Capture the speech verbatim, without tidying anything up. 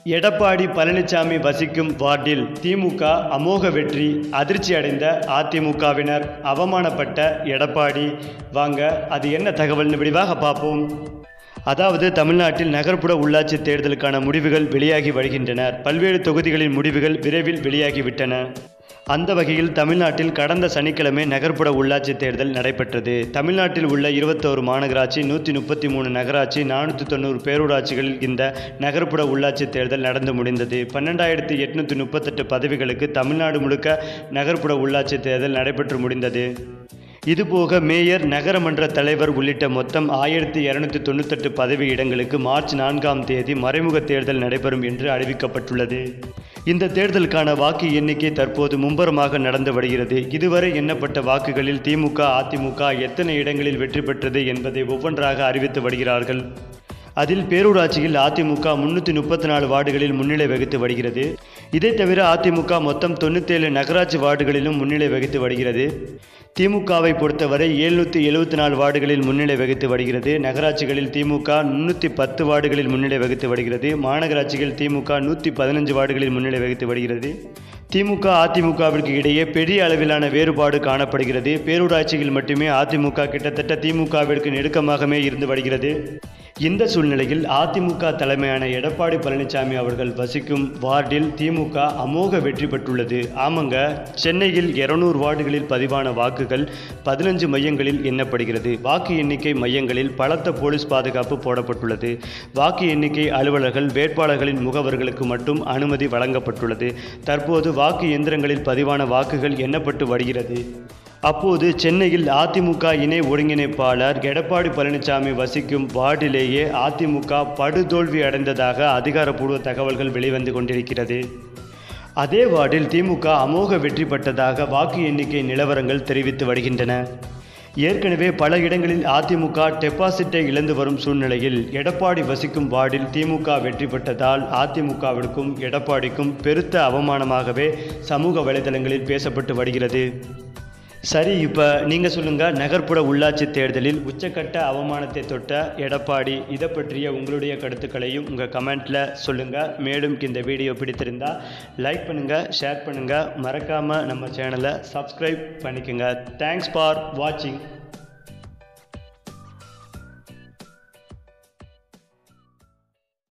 எடப்பாடி பழனிசாமி வசிக்கும் வார்டில் திமுக அமோக வெற்றி, அதிர்ச்சி அடைந்த அதிமுகவினர், அவமானப்பட்ட எடப்பாடி. வாங்க அது என்ன தகவல்னு விரிவாக பார்ப்போம். அதாவது தமிழ்நாட்டில் நகர்ப்புற உள்ளாட்சி தேர்தலுக்கான முடிவுகள் வெளியாகி வருகின்றன. பல்வேறு தொகுதிகளின் முடிவுகள் விரைவில் வெளியாகிவிட்டன. அந்த வகையில் தமிழ்நாட்டில் கடந்த சனிக்கிழமை நகர்ப்புற உள்ளாட்சி தேர்தல் நடைபெற்றது. தமிழ்நாட்டில் உள்ள இருபத்தோரு மாநகராட்சி, நூற்றி முப்பத்தி மூணு நகராட்சி, நானூற்றி தொண்ணூறு பேரூராட்சிகளில் இந்த நகர்ப்புற உள்ளாட்சி தேர்தல் நடந்து முடிந்தது. பன்னெண்டாயிரத்தி எட்நூற்றி முப்பத்தெட்டு பதவிகளுக்கு தமிழ்நாடு முழுக்க நகர்ப்புற உள்ளாட்சி தேர்தல் நடைபெற்று முடிந்தது. இதுபோக மேயர், நகரமன்ற தலைவர் உள்ளிட்ட மொத்தம் ஆயிரத்தி இருநூத்தி தொண்ணூத்தெட்டு பதவி இடங்களுக்கு மார்ச் நான்காம் தேதி மறைமுக தேர்தல் நடைபெறும் என்று அறிவிக்கப்பட்டுள்ளது. இந்த தேர்தலுக்கான வாக்கு எண்ணிக்கை தற்போது மும்முரமாக நடந்து வருகிறது. இதுவரை எண்ணப்பட்ட வாக்குகளில் திமுக, அதிமுக எத்தனை இடங்களில் வெற்றி பெற்றது என்பதை ஒவ்வொன்றாக அறிவித்து வருகிறார்கள். அதில் பேரூராட்சியில் அதிமுக முன்னூற்றி முப்பத்தி நாலு வார்டுகளில் முன்னிலை வகித்து வருகிறது. இதை தவிர அதிமுக மொத்தம் தொண்ணூற்றேழு நகராட்சி வார்டுகளிலும் முன்னிலை வகித்து வருகிறது. திமுகவை பொறுத்தவரை எழுநூற்றி எழுபத்தி நாலு வார்டுகளில் முன்னிலை வகித்து வருகிறது. நகராட்சிகளில் திமுக முன்னூற்றி பத்து வார்டுகளில் முன்னிலை வகித்து வருகிறது. மாநகராட்சிகள் திமுக நூற்றி பதினஞ்சு வார்டுகளில் முன்னிலை வகித்து வருகிறது. திமுக, அதிமுகவிற்கு இடையே பெரிய அளவிலான வேறுபாடு காணப்படுகிறது. பேரூராட்சியில் மட்டுமே அதிமுக கிட்டத்தட்ட திமுகவிற்கு நெருக்கமாகவே இருந்து வருகிறது. இந்த சூழ்நிலையில் அதிமுக தலைமையான எடப்பாடி பழனிசாமி அவர்கள் வசிக்கும் வார்டில் திமுக அமோக வெற்றி பெற்றுள்ளது. ஆமாங்க, சென்னையில் இருநூறு வார்டுகளில் பதிவான வாக்குகள் பதினஞ்சு மையங்களில் எண்ணப்படுகிறது. வாக்கு எண்ணிக்கை மையங்களில் பலத்த போலீஸ் பாதுகாப்பு போடப்பட்டுள்ளது. வாக்கு எண்ணிக்கை அலுவலர்கள், வேட்பாளர்களின் முகவர்களுக்கு மட்டும் அனுமதி வழங்கப்பட்டுள்ளது. தற்போது வாக்கு எந்திரங்களில் பதிவான வாக்குகள் எண்ணப்பட்டு வருகிறது. அப்போது சென்னையில் அதிமுக இணை ஒருங்கிணைப்பாளர் எடப்பாடி பழனிசாமி வசிக்கும் வார்டிலேயே அதிமுக படுதோல்வி அடைந்ததாக அதிகாரப்பூர்வ தகவல்கள் வெளிவந்து கொண்டிருக்கிறது. அதே வார்டில் திமுக அமோக வெற்றி பெற்றதாக வாக்கு எண்ணிக்கை நிலவரங்கள் தெரிவித்து வருகின்றன. ஏற்கனவே பல இடங்களில் அதிமுக டெபாசிட்டை இழந்து வரும் சூழ்நிலையில் எடப்பாடி வசிக்கும் வார்டில் திமுக வெற்றி பெற்றதால் அதிமுகவிற்கும் எடப்பாடிக்கும் பெருத்த அவமானமாகவே சமூக வலைதளங்களில் பேசப்பட்டு வருகிறது. சரி, இப்போ நீங்கள் சொல்லுங்கள், நகர்ப்புற உள்ளாட்சி தேர்தலில் உச்சக்கட்ட அவமானத்தை தொட்ட எடப்பாடி, இதை பற்றிய உங்களுடைய கருத்துக்களையும் உங்கள் கமெண்ட்டில் சொல்லுங்கள். மேலும் இந்த வீடியோ பிடித்திருந்தால் லைக் பண்ணுங்கள், ஷேர் பண்ணுங்கள், மறக்காமல் நம்ம சேனலை சப்ஸ்கிரைப் பண்ணிக்கோங்க. தேங்க்ஸ் ஃபார் வாட்சிங்.